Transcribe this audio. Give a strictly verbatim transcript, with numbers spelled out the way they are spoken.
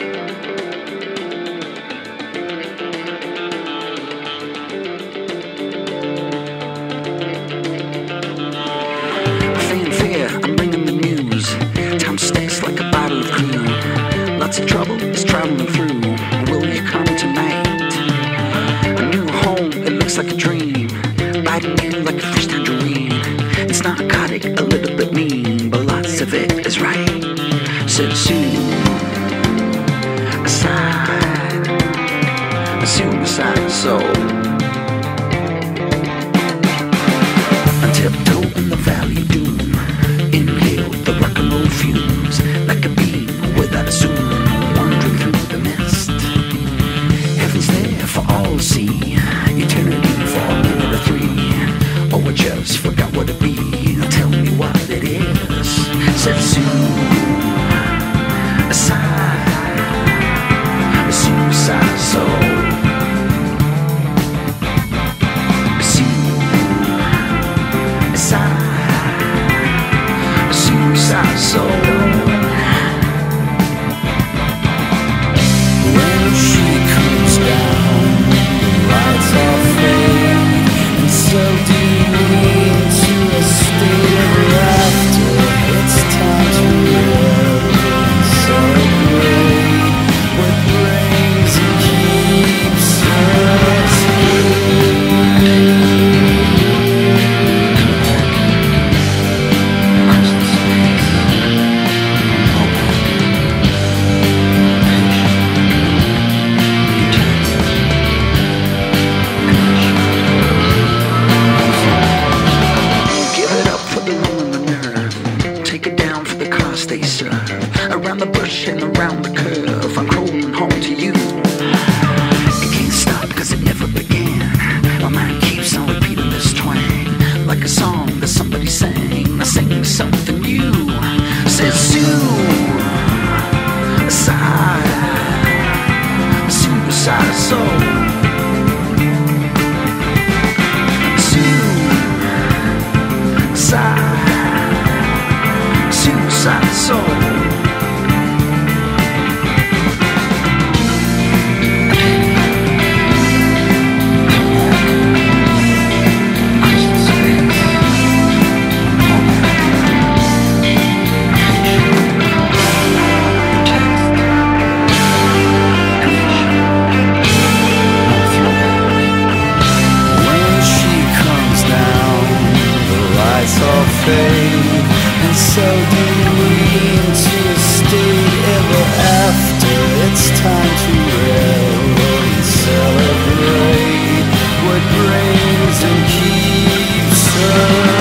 Fanfare, I'm bringing the news. Town stinks like a bottle of cream. Lots of trouble is traveling through. Will you come tonight? A new home, it looks like a dream. Biting in like a fresh tangerine. It's narcotic, a little bit mean, but lots of it is right. Said Sue, aside, a suicide soul. On tiptoe in the valley of doom, inhale the rock and roll fumes, like a beam without a zoom, wandering through the mist. Heaven's there for all to see, eternity for a minute or three. Oh, I just forgot what it be. Tell me what it is. Said Sue, aside, a suicide soul. Sue, aside, a suicide soul. When she comes down, the lights all fade, and so do we into a state of laughter. It's time to live and celebrate what brings and keeps us They serve around the bush and around the curve. I'm crawling home to you. It can't stop cause it never began. My mind keeps on repeating this twang, like a song that somebody sang. I sing something new. Says Sue, aside, a suicide soul. Sue, aside, suicide soul. when she comes down, the lights all fade, and so do we into a state ever after. It's time to revel and celebrate what brings and keeps us.